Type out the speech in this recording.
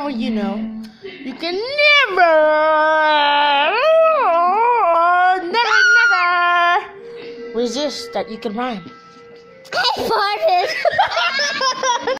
now you know. You can never resist that you can rhyme. I farted.